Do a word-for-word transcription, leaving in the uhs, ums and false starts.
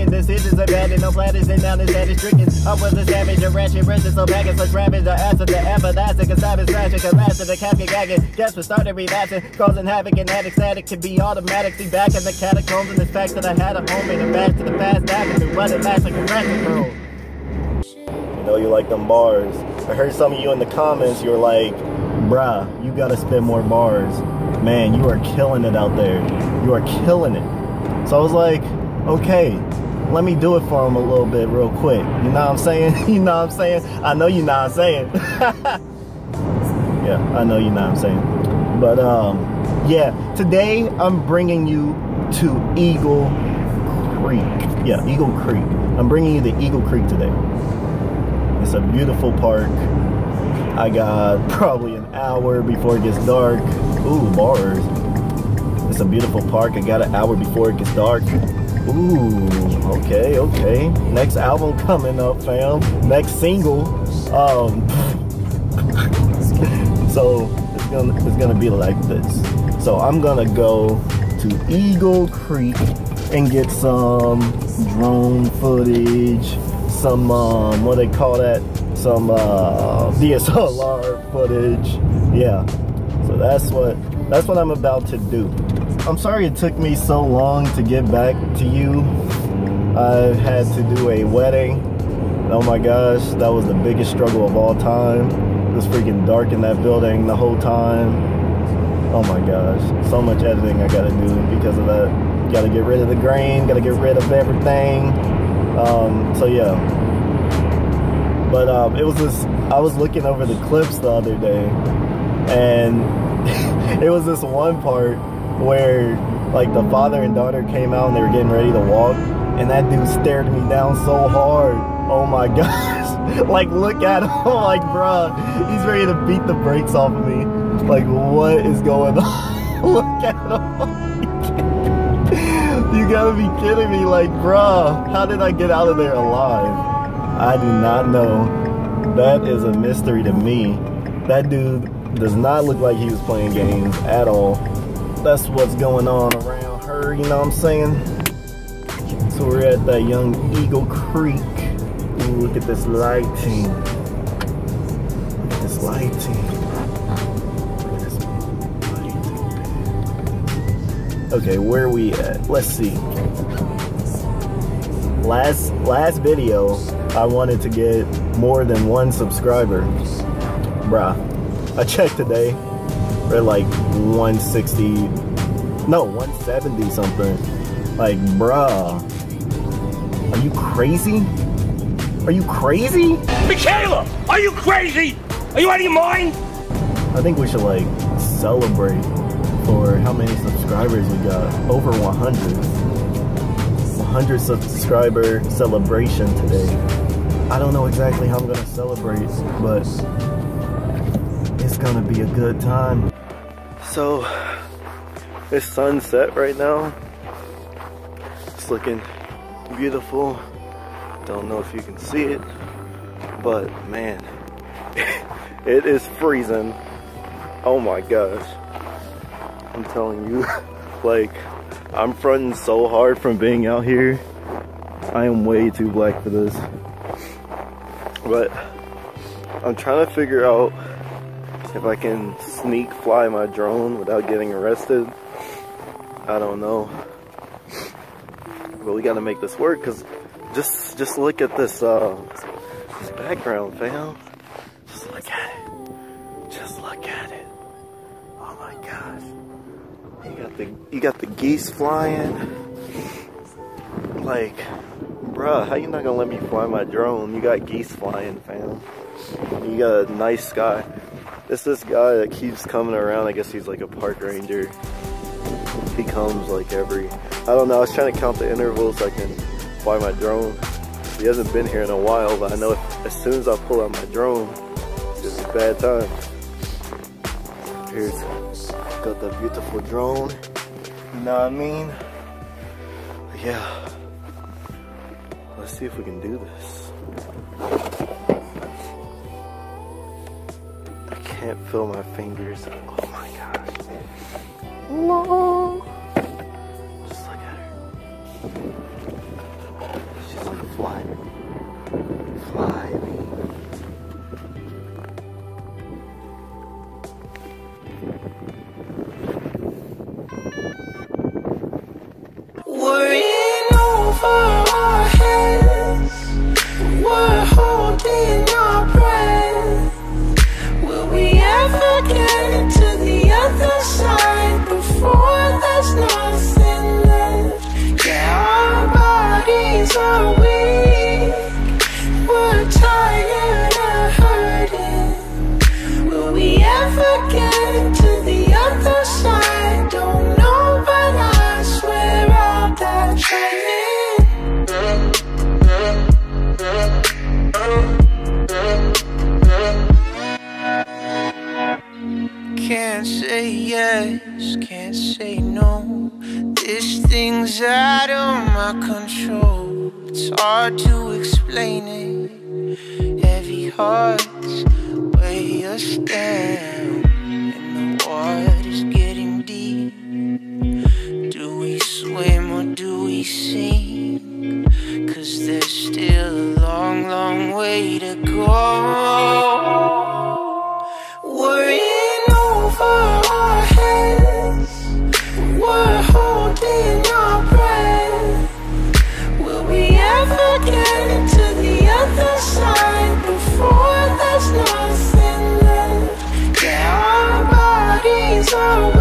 making decisions abandoned, no platters and down his head is stricken. I was a savage, a ratchet, wretched, so baggage, such ravage, the acid, the everlasting, a savage, tragic, a master, the captain gagging. Guess we started relapsing, causing havoc and addict static can be automatic. See back in the catacombs and the fact that I had a home in the back to the past avenue, but it lasts like a ratchet road. You know you like them bars. I heard some of you in the comments, you were like, bruh, you gotta spit more bars. Man, you are killing it out there. You are killing it. So I was like, okay, let me do it for him a little bit real quick. You know what I'm saying? You know what I'm saying? I know you know what I'm saying. Yeah, I know you know what I'm saying. But um, yeah, today I'm bringing you to Eagle Creek. Yeah, Eagle Creek. I'm bringing you to Eagle Creek today. It's a beautiful park. I got probably an hour before it gets dark. Ooh, bars. It's a beautiful park. I got an hour before it gets dark. Ooh, okay, okay. Next album coming up, fam. Next single. Um, so it's gonna it's gonna be like this. So I'm gonna go to Eagle Creek and get some drone footage. Some um, what they call that? Some uh, D S L R footage. Yeah. So that's what that's what I'm about to do. I'm sorry it took me so long to get back to you. I had to do a wedding. Oh my gosh, that was the biggest struggle of all time. It was freaking dark in that building the whole time. Oh my gosh, so much editing I gotta do because of that. Gotta get rid of the grain, gotta get rid of everything. Um, so yeah. But um, it was this, I was looking over the clips the other day, and it was this one part where like the father and daughter came out and they were getting ready to walk, and that dude stared me down so hard. Oh my gosh. Like, look at him. Like, bruh, he's ready to beat the brakes off of me. Like, what is going on? Look at him. You gotta be kidding me. Like, bruh, how did I get out of there alive? I do not know. That is a mystery to me. That dude does not look like he was playing games at all. That's what's going on around her, you know what I'm saying? So we're at that young Eagle Creek. Ooh, look at this lighting. Look at this lighting. Look at this lighting. Okay, where are we at? Let's see. Last last video, I wanted to get more than one subscriber. Bruh, I checked today. We're like one sixty, no, one seventy something. Like, bruh, are you crazy? Are you crazy? Michaela, are you crazy? Are you out of your mind? I think we should like celebrate for how many subscribers we got. Over one hundred. one hundred subscriber celebration today. I don't know exactly how I'm gonna celebrate, but it's gonna be a good time. So it's sunset right now. It's looking beautiful. Don't know if you can see it, but man, it is freezing. Oh my gosh. I'm telling you, like, I'm fronting so hard from being out here. I am way too black for this. But I'm trying to figure out if I can sneak fly my drone without getting arrested. I don't know. But we gotta make this work, because just just look at this uh this background, fam. Just look at it. Just look at it. Oh my gosh. You got the you got the geese flying. Like, bruh, how you not gonna let me fly my drone? You got geese flying, fam. You got a nice sky. It's this guy that keeps coming around. I guess he's like a park ranger. He comes like every, I don't know, I was trying to count the intervals so I can fly my drone. He hasn't been here in a while, but I know if, as soon as I pull out my drone, it's a bad time. Here's, got the beautiful drone, you know what I mean? But yeah, let's see if we can do this. I can't feel my fingers. Oh my gosh. No. Just look at her. Fly me. Fly me. We're in over our heads. We're holding our breath. Will we ever get to the other side before there's nothing left? Yeah, our bodies are weak. We're tired of hurting. Will we ever get to the other side? Don't know, but I swear I'll die trying. Can't say yes, can't say no. This thing's out of my control. It's hard to explain it. Heavy hearts weigh us down, and the water's getting deep. Do we swim or do we sink? 'Cause there's still a long, long way to go. We're in over our heads. We're holding our breath. Will we ever get to the other side before there's nothing left? Yeah, our bodies are